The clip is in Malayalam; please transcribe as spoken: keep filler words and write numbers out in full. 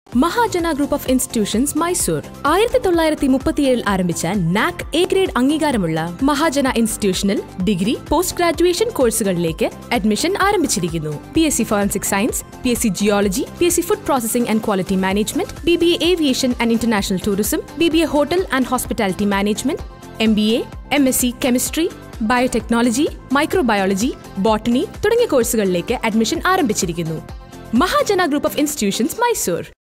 Mahajana group of institutions Mysore ആയിരത്തി തൊള്ളായിരത്തി മുപ്പത്തിയേഴിൽ ആരംഭിച്ച നാക് എ ഗ്രേഡ് അംഗീകാരമുള്ള മഹാജന ഇൻസ്റ്റിറ്റ്യൂഷനിൽ ഡിഗ്രി പോസ്റ്റ് ഗ്രാജുവേഷൻ കോഴ്സുകളിലേക്ക് അഡ്മിഷൻ ആരംഭിച്ചിരിക്കുന്നു. B S C forensic science, B S C geology, B S C food processing and quality management, B B A aviation and international tourism, B B A hotel and hospitality management, M B A, M S C chemistry, biotechnology, microbiology, botany തുടങ്ങിയ കോഴ്സുകളിലേക്ക് അഡ്മിഷൻ ആരംഭിച്ചിരിക്കുന്നു. Mahajana group of institutions Mysore.